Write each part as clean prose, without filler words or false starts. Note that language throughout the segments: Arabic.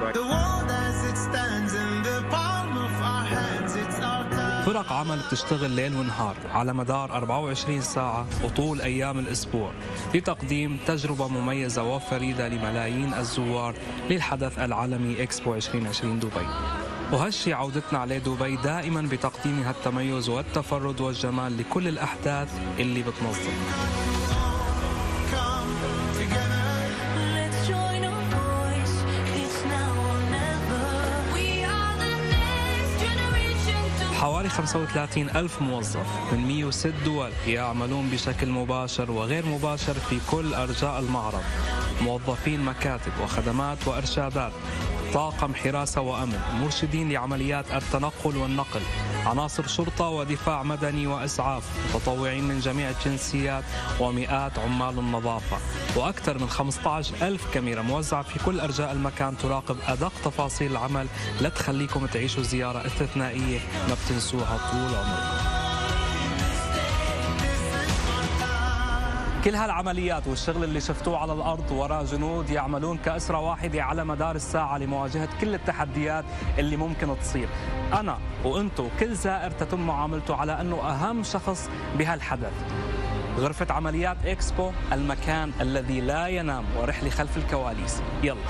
فرق عمل بتشتغل ليل ونهار على مدار 24 ساعة وطول أيام الأسبوع لتقديم تجربة مميزة وفريدة لملايين الزوار للحدث العالمي إكسبو 2020 دبي. وهالشي عودتنا عليه دبي دائما بتقديمها التميز والتفرد والجمال لكل الأحداث اللي بتنظم. حوالي 35 ألف موظف من 106 دول يعملون بشكل مباشر وغير مباشر في كل أرجاء المعرض، موظفين مكاتب وخدمات وإرشادات، طاقم حراسة وأمن، مرشدين لعمليات التنقل والنقل، عناصر شرطة ودفاع مدني وإسعاف، متطوعين من جميع الجنسيات ومئات عمال النظافة، وأكثر من 15 ألف كاميرا موزعة في كل أرجاء المكان تراقب أدق تفاصيل العمل لتخليكم تعيشوا زيارة استثنائية ما بتنسوها طول عمركم. كل هالعمليات والشغل اللي شفتوه على الأرض وراء جنود يعملون كأسرة واحدة على مدار الساعة لمواجهة كل التحديات اللي ممكن تصير. أنا وأنتو وكل زائر تتم معاملته على أنه أهم شخص بهالحدث. غرفة عمليات إكسبو، المكان الذي لا ينام ورحلة خلف الكواليس. يلا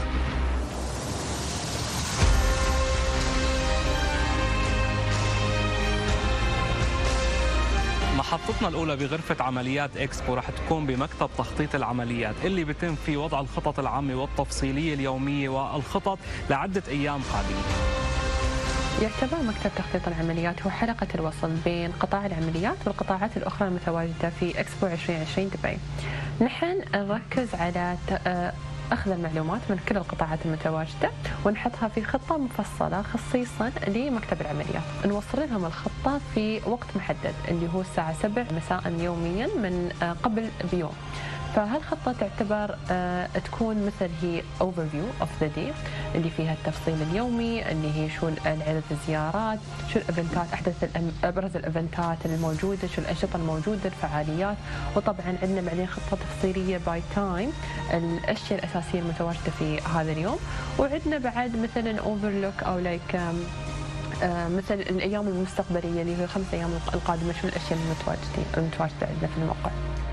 محطتنا الأولى بغرفة عمليات إكسبو رح تكون بمكتب تخطيط العمليات اللي بيتم فيه وضع الخطط العامة والتفصيلية اليومية والخطط لعدة أيام قادمة. يعتبر مكتب تخطيط العمليات هو حلقة الوصل بين قطاع العمليات والقطاعات الأخرى المتواجدة في إكسبو 2020 دبي. نحن نركز على أخذ المعلومات من كل القطاعات المتواجدة ونحطها في خطة مفصلة خصيصا لمكتب العمليات، نوصل لهم الخطة في وقت محدد اللي هو الساعة 7 مساء يوميا من قبل بيوم. فهالخطة تعتبر تكون مثل هي overview of the day اللي فيها التفصيل اليومي، اللي هي شو عدد الزيارات، شو الإيفنتات، أبرز الإيفنتات الموجودة، شو الأنشطة الموجودة، الفعاليات، وطبعا عندنا بعدين خطة تفصيلية باي تايم الأشياء الأساسية المتواجدة في هذا اليوم، وعندنا بعد مثلا overlook أو لايك مثل الأيام المستقبلية اللي هي 5 أيام القادمة، شو الأشياء المتواجدة عندنا في الموقع.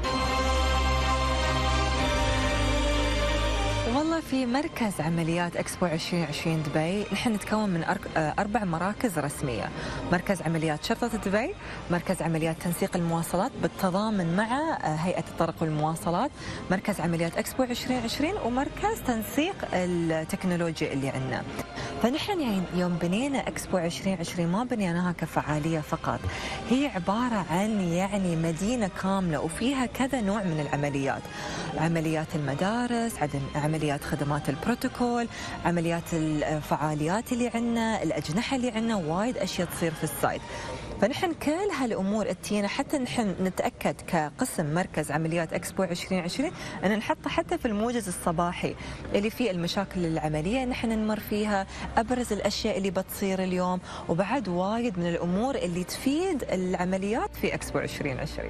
والله في مركز عمليات إكسبو 2020 دبي نحن نتكون من 4 مراكز رسمية: مركز عمليات شرطة دبي، مركز عمليات تنسيق المواصلات بالتضامن مع هيئة الطرق والمواصلات، مركز عمليات إكسبو 2020، ومركز تنسيق التكنولوجيا اللي عندنا. فنحن يعني يوم بنينا إكسبو 2020 ما بنيناها كفعالية فقط، هي عبارة عن يعني مدينة كاملة وفيها كذا نوع من العمليات: عمليات المدارس، عمليات خدمات البروتوكول، عمليات الفعاليات اللي عندنا، الأجنحة اللي عندنا، وايد أشياء تصير في السايت. فنحن كل هالأمور اتينا حتى نحن نتأكد كقسم مركز عمليات إكسبو 2020 أن نحطه حتى في الموجز الصباحي اللي فيه المشاكل العملية نحن نمر فيها، أبرز الأشياء اللي بتصير اليوم، وبعد وايد من الأمور اللي تفيد العمليات في إكسبو 2020.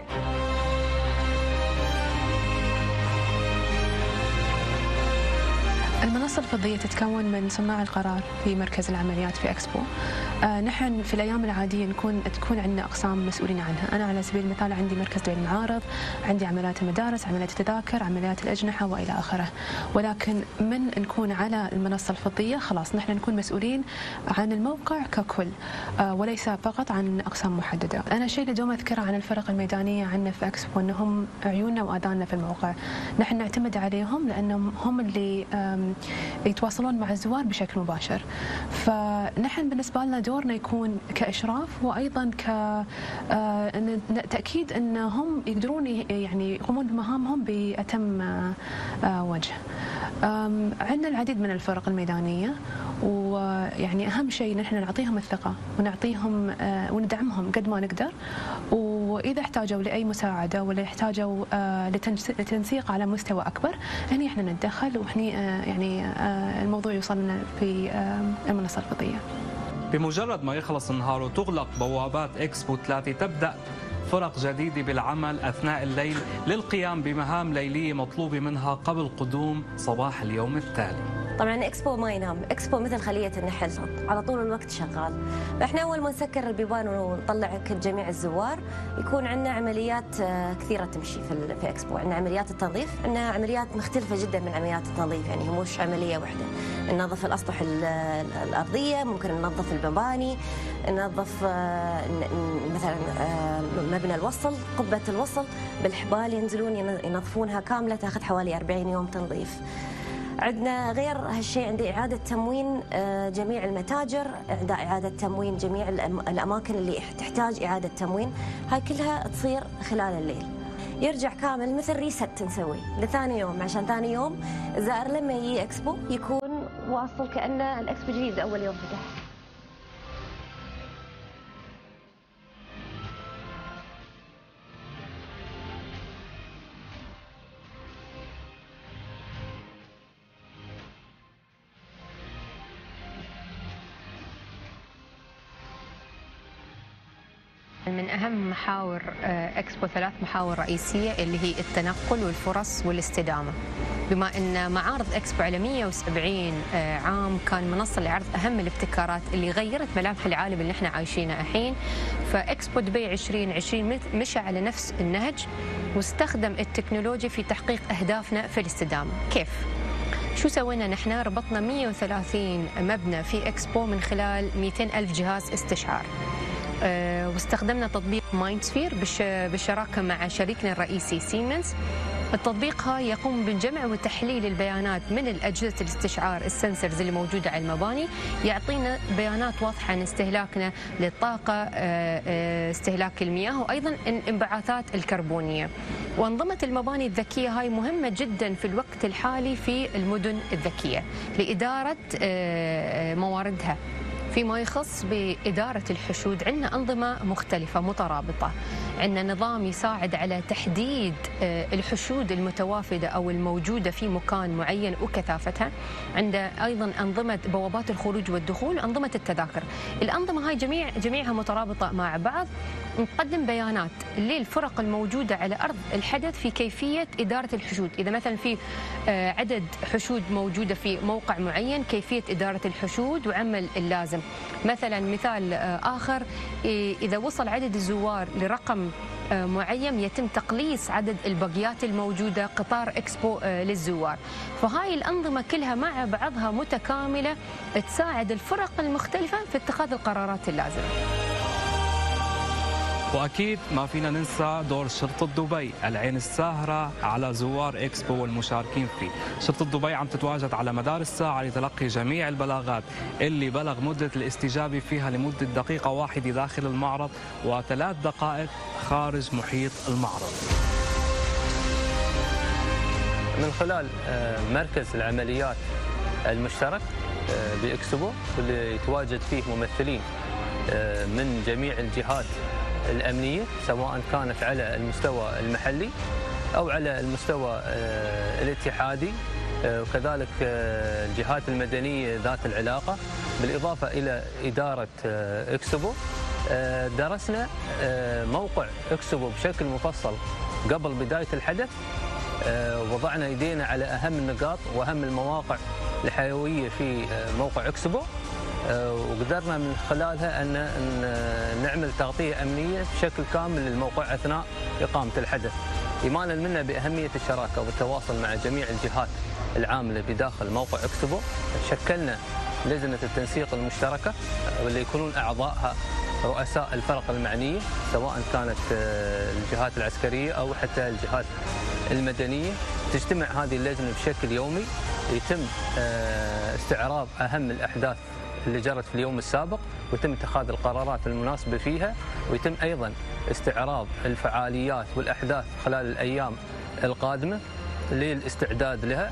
المنصة الفضية تتكون من صناع القرار في مركز العمليات في إكسبو. نحن في الأيام العادية تكون عندنا أقسام مسؤولين عنها. أنا على سبيل المثال عندي مركز دعم المعارض، عندي عمليات المدارس، عمليات التذاكر، عمليات الأجنحة وإلى آخره. ولكن من نكون على المنصة الفضية خلاص نحن نكون مسؤولين عن الموقع ككل، وليس فقط عن أقسام محددة. أنا شيء اللي دوم أذكره عن الفرق الميدانية عندنا في إكسبو أنهم عيوننا وآذاننا في الموقع. نحن نعتمد عليهم لأنهم هم اللي يتواصلون مع الزوار بشكل مباشر. فنحن بالنسبة لنا دورنا يكون كإشراف، وأيضا تأكيد أنهم يقدرون يعني يقومون بمهامهم بأتم وجه. عندنا العديد من الفرق الميدانية، ويعني أهم شيء نحن نعطيهم الثقة ونعطيهم وندعمهم قد ما نقدر، وإذا احتاجوا لأي مساعدة ولا يحتاجوا لتنسيق على مستوى أكبر هني احنا نتدخل، وهني يعني الموضوع يوصلنا في المنصة الفضية. بمجرد ما يخلص النهار وتغلق بوابات إكسبو 3 تبدأ فرق جديدة بالعمل أثناء الليل للقيام بمهام ليلية مطلوبة منها قبل قدوم صباح اليوم التالي. طبعا اكسبو ما ينام، اكسبو مثل خليه النحل على طول الوقت شغال. فاحنا اول ما نسكر البيبان ونطلع جميع الزوار يكون عندنا عمليات كثيره تمشي في اكسبو. عندنا عمليات التنظيف، عندنا عمليات مختلفه جدا من عمليات التنظيف، يعني مش عمليه واحده. ننظف الاسطح الارضيه، ممكن ننظف المباني، ننظف مثلا مبنى الوصل، قبه الوصل بالحبال ينزلون ينظفونها كامله، تاخذ حوالي 40 يوم تنظيف. عندنا غير هالشيء عندي إعادة تموين جميع المتاجر، إعادة تموين جميع الأماكن اللي تحتاج إعادة تموين، هاي كلها تصير خلال الليل. يرجع كامل مثل ريست نسوي لثاني يوم، عشان ثاني يوم الزائر لما يجي اكسبو يكون واصل كأنه الاكسبو جديد أول يوم فتح. من أهم محاور إكسبو 3 محاور رئيسية اللي هي التنقل والفرص والاستدامة. بما أن معارض إكسبو على 170 عام كان منصة لعرض أهم الابتكارات اللي غيرت ملامح العالم اللي احنا عايشينه الحين، فإكسبو دبي 2020 مشى على نفس النهج واستخدم التكنولوجيا في تحقيق أهدافنا في الاستدامة. كيف؟ شو سوينا نحن؟ ربطنا 130 مبنى في إكسبو من خلال 200 ألف جهاز استشعار. واستخدمنا تطبيق مايندسفير بالشراكة مع شريكنا الرئيسي سيمنز. التطبيق هاي يقوم بالجمع وتحليل البيانات من الأجهزة الاستشعار السنسرز اللي موجودة على المباني، يعطينا بيانات واضحة عن استهلاكنا للطاقة، استهلاك المياه، وأيضا الانبعاثات الكربونية. وأنظمة المباني الذكية هاي مهمة جدا في الوقت الحالي في المدن الذكية لإدارة مواردها. فيما يخص بإدارة الحشود عندنا أنظمة مختلفة مترابطة، عندنا نظام يساعد على تحديد الحشود المتوافدة أو الموجودة في مكان معين وكثافتها، عندنا أيضا أنظمة بوابات الخروج والدخول، أنظمة التذاكر. الأنظمة هاي جميعها مترابطة مع بعض، نقدم بيانات للفرق الموجودة على أرض الحدث في كيفية إدارة الحشود. إذا مثلا في عدد حشود موجودة في موقع معين، كيفية إدارة الحشود وعمل اللازم. مثلا مثال آخر، إذا وصل عدد الزوار لرقم معين يتم تقليص عدد البقيات الموجودة قطار إكسبو للزوار. فهاي الأنظمة كلها مع بعضها متكاملة تساعد الفرق المختلفة في اتخاذ القرارات اللازمة. وأكيد ما فينا ننسى دور شرطة دبي، العين الساهرة على زوار إكسبو والمشاركين فيه. شرطة دبي عم تتواجد على مدار الساعة لتلقي جميع البلاغات اللي بلغ مدة الاستجابة فيها لمدة دقيقة واحدة داخل المعرض و3 دقائق خارج محيط المعرض. من خلال مركز العمليات المشترك بإكسبو واللي يتواجد فيه ممثلين من جميع الجهات الأمنية، سواء كانت على المستوى المحلي أو على المستوى الاتحادي، وكذلك الجهات المدنية ذات العلاقة، بالإضافة إلى إدارة إكسبو. درسنا موقع إكسبو بشكل مفصل قبل بداية الحدث، وضعنا يدينا على أهم النقاط وأهم المواقع الحيوية في موقع إكسبو، وقدرنا من خلالها أن نعمل تغطية أمنية بشكل كامل للموقع أثناء إقامة الحدث. إيمانا منا بأهمية الشراكة والتواصل مع جميع الجهات العاملة بداخل موقع إكسبو، شكلنا لجنة التنسيق المشتركة واللي يكونون أعضائها رؤساء الفرق المعنية، سواء كانت الجهات العسكرية أو حتى الجهات المدنية. تجتمع هذه اللجنة بشكل يومي، يتم استعراض أهم الأحداث اللي جرت في اليوم السابق ويتم اتخاذ القرارات المناسبة فيها، ويتم أيضا استعراض الفعاليات والأحداث خلال الأيام القادمة للاستعداد لها.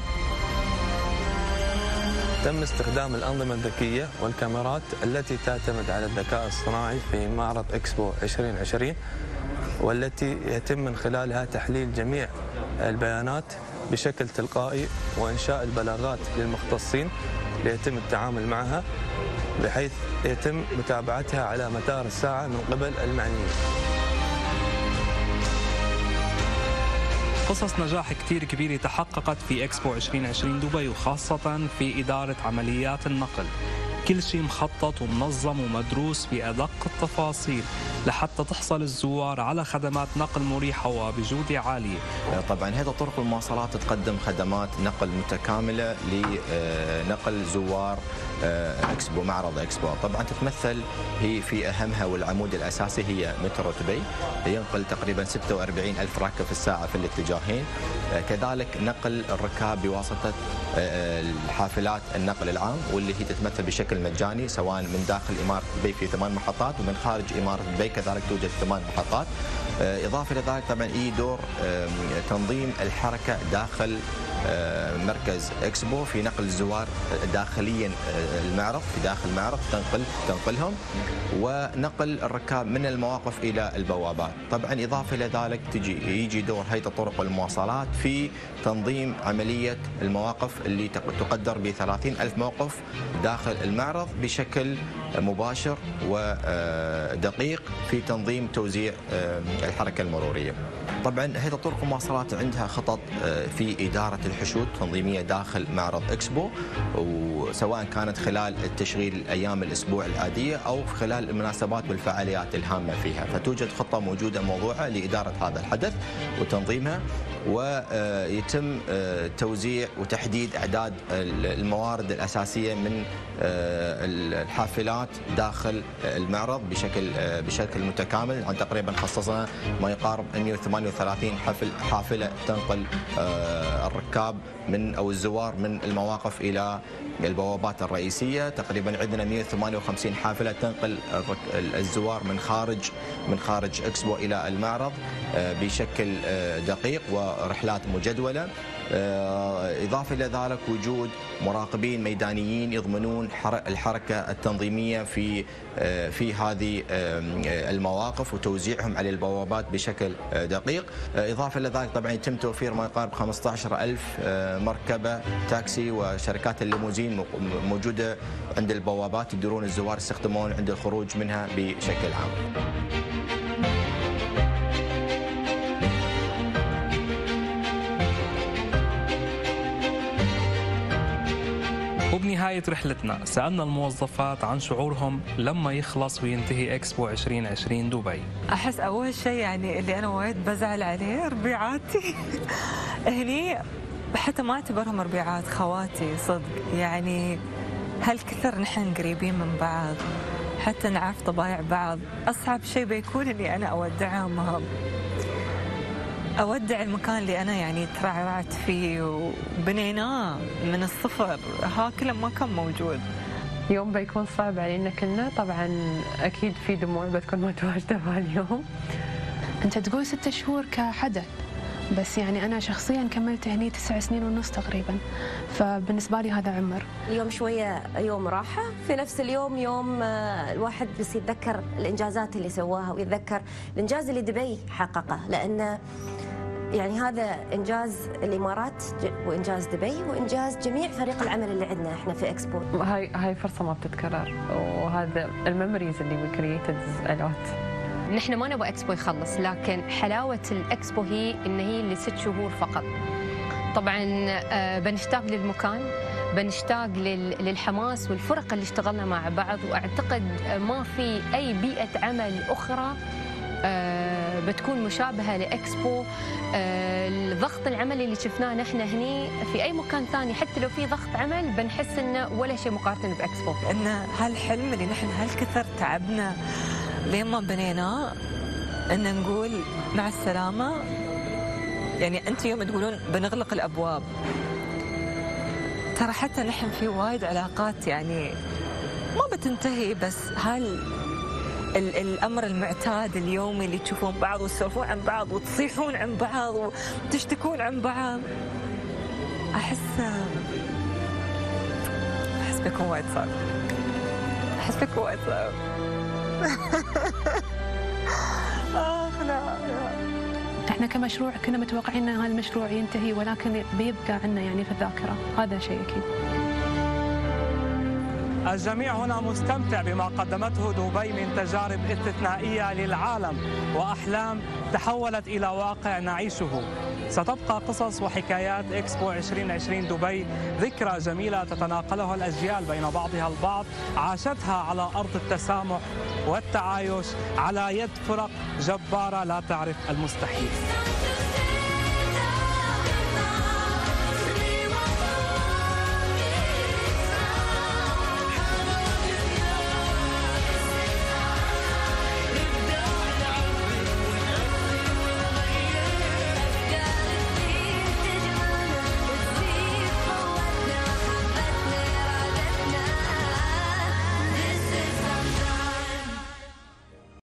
تم استخدام الأنظمة الذكية والكاميرات التي تعتمد على الذكاء الصناعي في معرض إكسبو 2020، والتي يتم من خلالها تحليل جميع البيانات بشكل تلقائي وإنشاء البلاغات للمختصين ليتم التعامل معها، بحيث يتم متابعتها على مدار الساعة من قبل المعنيين. قصص نجاح كتير كبيرة تحققت في إكسبو 2020 دبي، وخاصة في إدارة عمليات النقل. كل شيء مخطط ومنظم ومدروس بأدق التفاصيل لحتى تحصل الزوار على خدمات نقل مريحة وبجودة عالية. طبعا هذه طرق المواصلات تقدم خدمات نقل متكاملة لنقل زوار اكسبو، معرض اكسبو. طبعا تتمثل هي في اهمها والعمود الاساسي هي مترو دبي، ينقل تقريبا 46,000 راكب في الساعه في الاتجاهين. كذلك نقل الركاب بواسطه الحافلات النقل العام، واللي هي تتمثل بشكل مجاني سواء من داخل اماره دبي في 8 محطات، ومن خارج اماره دبي كذلك توجد 8 محطات. اضافه الى ذلك طبعا دور تنظيم الحركه داخل مركز اكسبو في نقل الزوار داخليا المعرض، في داخل المعرض تنقلهم، ونقل الركاب من المواقف الى البوابات. طبعا اضافه الى ذلك يجي دور هيئه طرق المواصلات في تنظيم عمليه المواقف اللي تقدر ب 30,000 موقف داخل المعرض بشكل مباشر ودقيق في تنظيم توزيع الحركه المروريه. طبعا هيئه طرق المواصلات عندها خطط في اداره الحشود تنظيميه داخل معرض اكسبو، وسواء كانت خلال التشغيل الايام الاسبوع العاديه او خلال المناسبات والفعاليات الهامه فيها، فتوجد خطه موجوده موضوعه لاداره هذا الحدث وتنظيمها، ويتم توزيع وتحديد اعداد الموارد الاساسيه من الحافلات داخل المعرض بشكل متكامل. عن تقريبا خصصنا ما يقارب 138 حافله تنقل الركاب او الزوار من المواقف الى البوابات الرئيسيه. تقريبا عندنا 158 حافله تنقل الزوار من خارج اكسبو الى المعرض بشكل دقيق ورحلات مجدوله. إضافة إلى ذلك وجود مراقبين ميدانيين يضمنون الحركة التنظيمية في هذه المواقف وتوزيعهم على البوابات بشكل دقيق. إضافة إلى ذلك طبعا يتم توفير ما يقارب 15,000 مركبة تاكسي وشركات الليموزين موجودة عند البوابات، يقدرون الزوار يستخدمون عند الخروج منها بشكل عام. وبنهاية رحلتنا سألنا الموظفات عن شعورهم لما يخلص وينتهي اكسبو 2020 دبي. أحس أول شيء يعني اللي أنا وايد بزعل عليه ربيعاتي هني، حتى ما أعتبرهم ربيعات، خواتي صدق. يعني هالكثر نحن قريبين من بعض، حتى نعرف طبايع بعض. أصعب شيء بيكون إني أنا أودعهم، أودع المكان اللي أنا يعني ترعرعت فيه وبنيناه من الصفر، هاكله ما كان موجود. يوم بيكون صعب علينا كلنا طبعا، أكيد في دموع بتكون متواجدة بهاليوم. أنت تقول 6 شهور كحدث، بس يعني أنا شخصيا كملت هني 9 سنين ونص تقريبا، فبالنسبة لي هذا عمر. اليوم شوية يوم راحة، في نفس اليوم يوم الواحد بس يتذكر الإنجازات اللي سواها ويتذكر الإنجاز اللي دبي حققه، لأن يعني هذا إنجاز الإمارات وإنجاز دبي وإنجاز جميع فريق العمل اللي عندنا إحنا في إكسبو. هاي فرصة ما بتتكرر، وهذا الميموريز اللي we created a lot. نحن ما نبغى إكسبو يخلص، لكن حلاوة الإكسبو هي إن هي ل6 شهور فقط. طبعا بنشتاق للمكان، بنشتاق للحماس والفرق اللي اشتغلنا مع بعض، وأعتقد ما في أي بيئة عمل أخرى بتكون مشابهة لإكسبو. الضغط العملي اللي شفناه نحن هني في أي مكان ثاني، حتى لو في ضغط عمل بنحس إنه ولا شيء مقارنة بإكسبو. إن هالحلم اللي نحن هالكثر تعبنا لين ما بنيناه، إن نقول مع السلامة. يعني أنت يوم تقولون بنغلق الأبواب، ترى حتى نحن في وايد علاقات يعني ما بتنتهي، بس الأمر المعتاد اليومي اللي تشوفون بعض وتسولفون عن بعض وتصيحون عن بعض وتشتكون عن بعض، أحس بيكون وايد صعب. أحس بيكون وايد صعب. لا. احنا كمشروع كنا متوقعين ان هذا المشروع ينتهي، ولكن بيبقى عندنا يعني في الذاكرة، هذا شيء أكيد. الجميع هنا مستمتع بما قدمته دبي من تجارب استثنائية للعالم وأحلام تحولت إلى واقع نعيشه. ستبقى قصص وحكايات إكسبو 2020 دبي ذكرى جميلة تتناقلها الأجيال بين بعضها البعض، عاشتها على أرض التسامح والتعايش على يد فرق جبارة لا تعرف المستحيل.